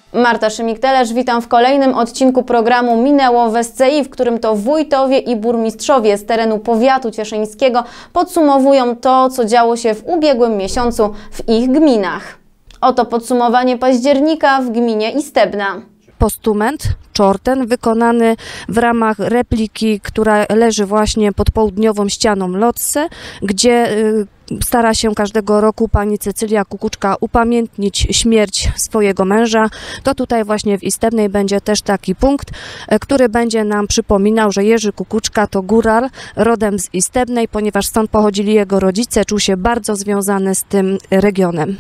Marta Szymik-Telesz, witam w kolejnym odcinku programu Minęło w SCI, w którym to wójtowie i burmistrzowie z terenu powiatu cieszyńskiego podsumowują to, co działo się w ubiegłym miesiącu w ich gminach. Oto podsumowanie października w gminie Istebna. Postument Czorten wykonany w ramach repliki, która leży właśnie pod południową ścianą Lotse, gdzie stara się każdego roku pani Cecylia Kukuczka upamiętnić śmierć swojego męża. To tutaj właśnie w Istebnej będzie też taki punkt, który będzie nam przypominał, że Jerzy Kukuczka to góral rodem z Istebnej, ponieważ stąd pochodzili jego rodzice, czuł się bardzo związany z tym regionem.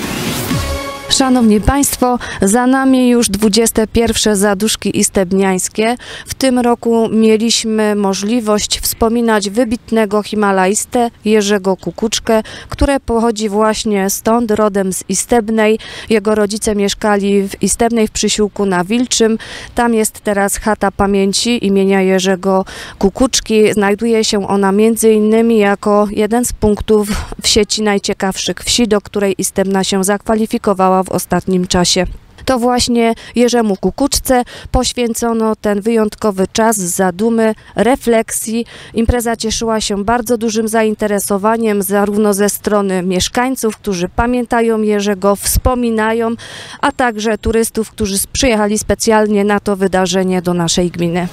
Szanowni Państwo, za nami już 21. zaduszki istebniańskie. W tym roku mieliśmy możliwość wspominać wybitnego himalaistę Jerzego Kukuczkę, który pochodzi właśnie stąd, rodem z Istebnej. Jego rodzice mieszkali w Istebnej w Przysiłku na Wilczym. Tam jest teraz chata pamięci imienia Jerzego Kukuczki. Znajduje się ona m.in. jako jeden z punktów w sieci najciekawszych wsi, do której Istebna się zakwalifikowała w ostatnim czasie. To właśnie Jerzemu Kukuczce poświęcono ten wyjątkowy czas zadumy, refleksji. Impreza cieszyła się bardzo dużym zainteresowaniem zarówno ze strony mieszkańców, którzy pamiętają Jerzego, wspominają, a także turystów, którzy przyjechali specjalnie na to wydarzenie do naszej gminy.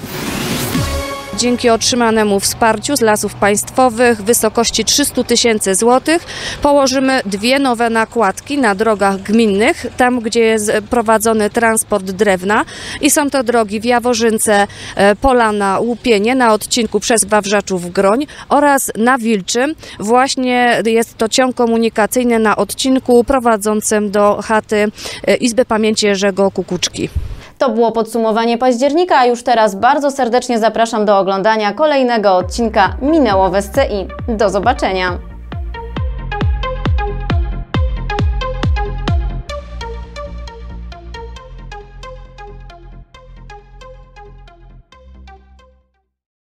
Dzięki otrzymanemu wsparciu z Lasów Państwowych w wysokości 300 000 złotych położymy dwie nowe nakładki na drogach gminnych, tam gdzie jest prowadzony transport drewna i są to drogi w Jaworzynce, Polana, Łupienie na odcinku przez Wawrzaczów-Groń oraz na Wilczym. Właśnie jest to ciąg komunikacyjny na odcinku prowadzącym do chaty Izby Pamięci Jerzego Kukuczki. To było podsumowanie października, a już teraz bardzo serdecznie zapraszam do oglądania kolejnego odcinka Minęło w SCI. Do zobaczenia!